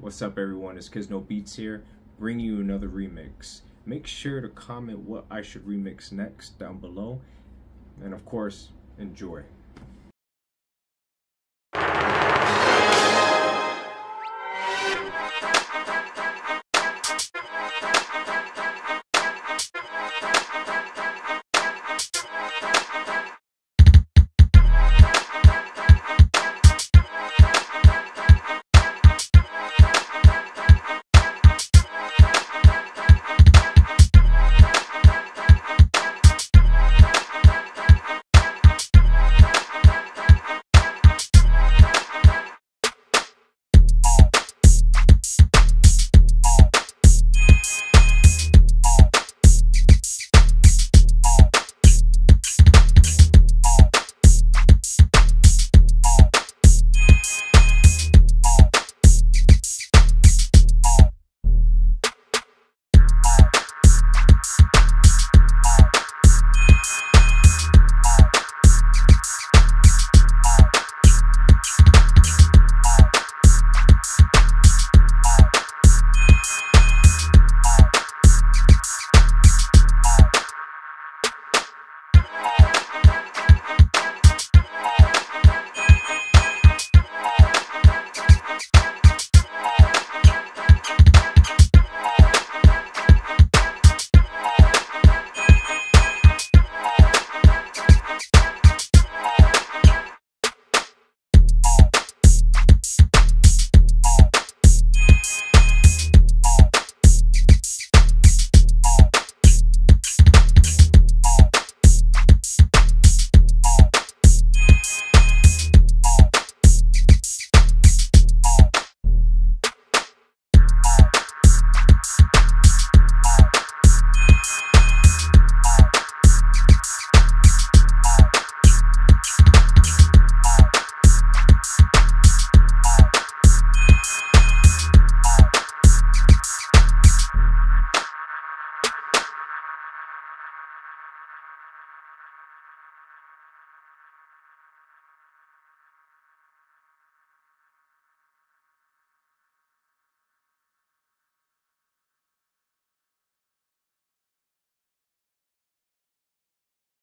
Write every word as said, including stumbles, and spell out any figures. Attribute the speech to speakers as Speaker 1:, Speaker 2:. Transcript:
Speaker 1: What's up everyone, it's Kids No Beats here, bringing you another remix. Make sure to comment what I should remix next down below, and of course, enjoy.